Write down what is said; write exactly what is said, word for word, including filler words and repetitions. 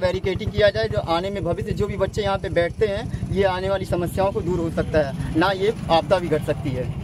Barricading किया जाए, जो आने में भविष्य जो भी बच्चे यहाँ पे बैठते हैं, ये आने वाली समस्याओं को दूर हो सकता है, ना ये आपदा भी घट सकती है।